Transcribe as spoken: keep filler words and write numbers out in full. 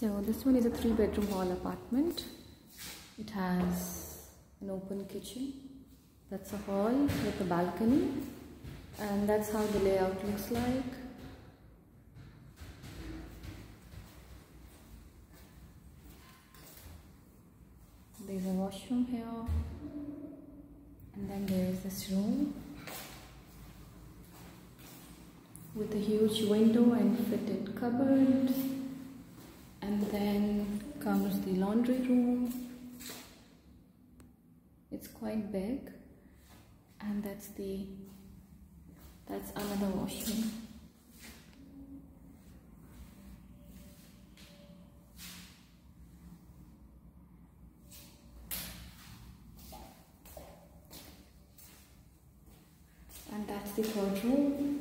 So this one is a three bedroom hall apartment. It has an open kitchen. That's a hall with a balcony, and that's how the layout looks like. There's a washroom here, and then there is this room with a huge window and fitted cupboard, and then comes the laundry room. It's quite big, and that's the that's another washroom. And that's the third room.